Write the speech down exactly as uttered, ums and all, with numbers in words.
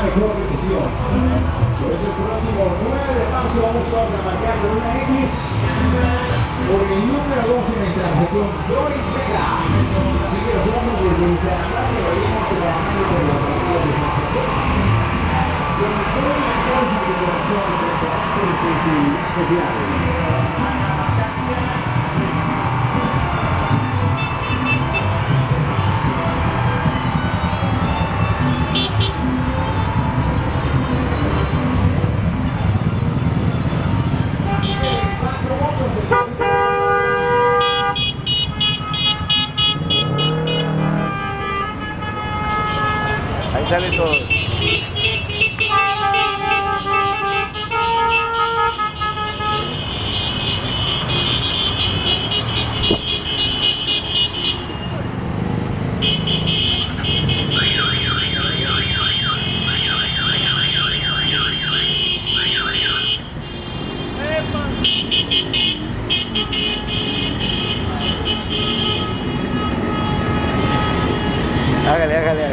mejor decisión. Por eso el próximo nueve de marzo vamos a marcar con una X por el número dos en el tarjetón, Doris Vega. Así que nosotros desde el Canadá que venimos trabajando con los amigos de San Francisco, con toda la fuerza de corazón de los trabajos de sensibilidad social. Ahí sale todo. Hágale, hágale.